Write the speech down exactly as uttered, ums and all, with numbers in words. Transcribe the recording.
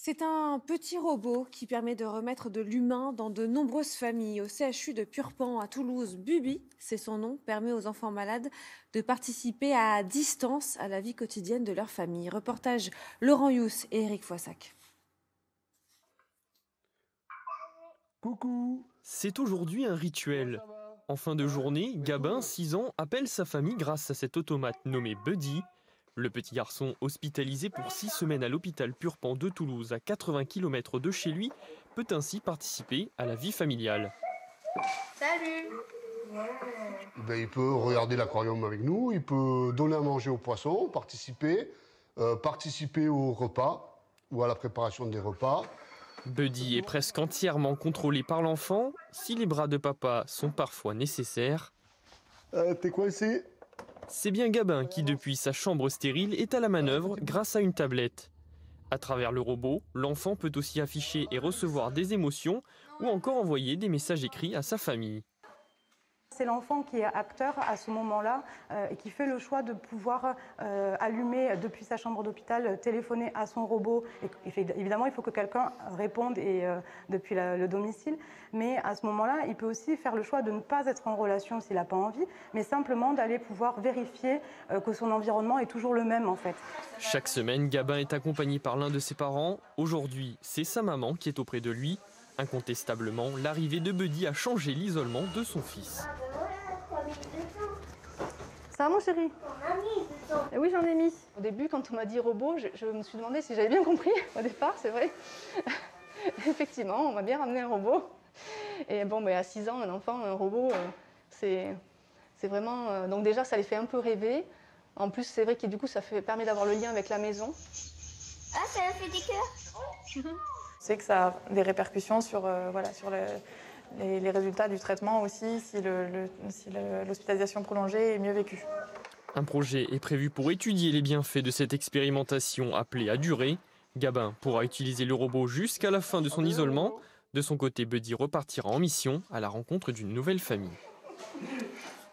C'est un petit robot qui permet de remettre de l'humain dans de nombreuses familles. Au C H U de Purpan à Toulouse, Bubi, c'est son nom, permet aux enfants malades de participer à distance à la vie quotidienne de leur famille. Reportage Laurent Yousse et Eric Foissac. Coucou. C'est aujourd'hui un rituel. En fin de journée, Gabin, six ans, appelle sa famille grâce à cet automate nommé Buddy. Le petit garçon, hospitalisé pour six semaines à l'hôpital Purpan de Toulouse, à quatre-vingts kilomètres de chez lui, peut ainsi participer à la vie familiale. Salut! Ben, il peut regarder l'aquarium avec nous, il peut donner à manger aux poissons, participer, euh, participer au repas ou à la préparation des repas. Buddy est presque entièrement contrôlé par l'enfant, si les bras de papa sont parfois nécessaires. Euh, T'es coincé? C'est bien Gabin qui, depuis sa chambre stérile, est à la manœuvre grâce à une tablette. À travers le robot, l'enfant peut aussi afficher et recevoir des émotions ou encore envoyer des messages écrits à sa famille. C'est l'enfant qui est acteur à ce moment-là euh, et qui fait le choix de pouvoir euh, allumer depuis sa chambre d'hôpital, téléphoner à son robot. Et, et évidemment, il faut que quelqu'un réponde et, euh, depuis la, le domicile. Mais à ce moment-là, il peut aussi faire le choix de ne pas être en relation s'il n'a pas envie, mais simplement d'aller pouvoir vérifier euh, que son environnement est toujours le même en fait. Chaque semaine, Gabin est accompagné par l'un de ses parents. Aujourd'hui, c'est sa maman qui est auprès de lui. Incontestablement, l'arrivée de Buddy a changé l'isolement de son fils. Ça va mon chéri? Et oui, j'en ai mis. Au début, quand on m'a dit robot, je, je me suis demandé si j'avais bien compris au départ, c'est vrai. Effectivement, on m'a bien ramené un robot. Et bon, mais à six ans, un enfant, un robot, euh, c'est c'est vraiment... Euh, donc déjà, ça les fait un peu rêver. En plus, c'est vrai que du coup, ça fait, permet d'avoir le lien avec la maison. Ah, ça a fait des cœurs. C'est que ça a des répercussions sur, euh, voilà, sur le, les, les résultats du traitement aussi, si le, le, si l'hospitalisation prolongée est mieux vécue. Un projet est prévu pour étudier les bienfaits de cette expérimentation appelée à durer. Gabin pourra utiliser le robot jusqu'à la fin de son isolement. De son côté, Buddy repartira en mission à la rencontre d'une nouvelle famille.